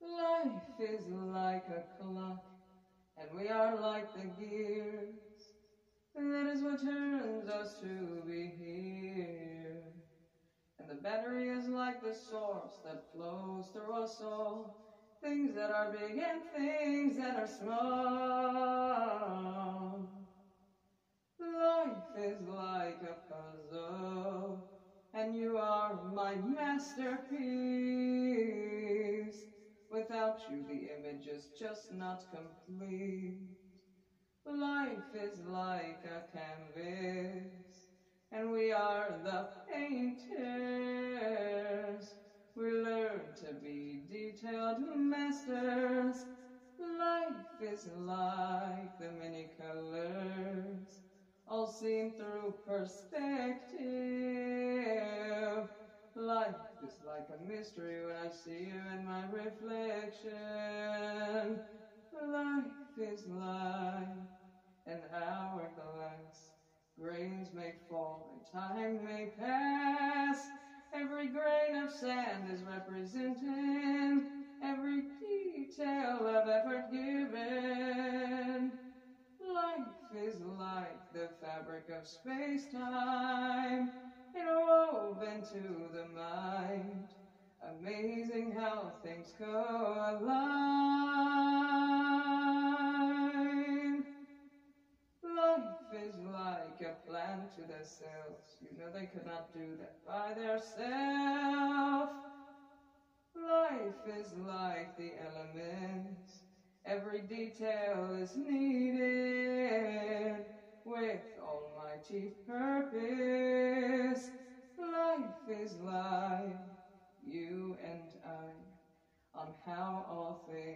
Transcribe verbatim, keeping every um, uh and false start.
Life is like a clock, and we are like the gears. That is what turns us to be here. And the battery is like the source that flows through us all. Things that are big and things that are small. Life is like a puzzle, and you are my masterpiece. Without you, the image is just not complete. Life is like a canvas, and we are the painters. We learn to be detailed masters. Life is like the many colors, all seen through perspective. Life is like a mystery when I see you in my reflection. Life is like an hourglass. Grains may fall and time may pass. Every grain of sand is representing every detail of effort given. Life is like the fabric of space-time, interwoven to the mind. Amazing how things co-align. Life is like a plan to the cells. You know they could not do that by themselves. Life is like the elements. Every detail is needed with almighty purpose. Life is like you and I, on how all things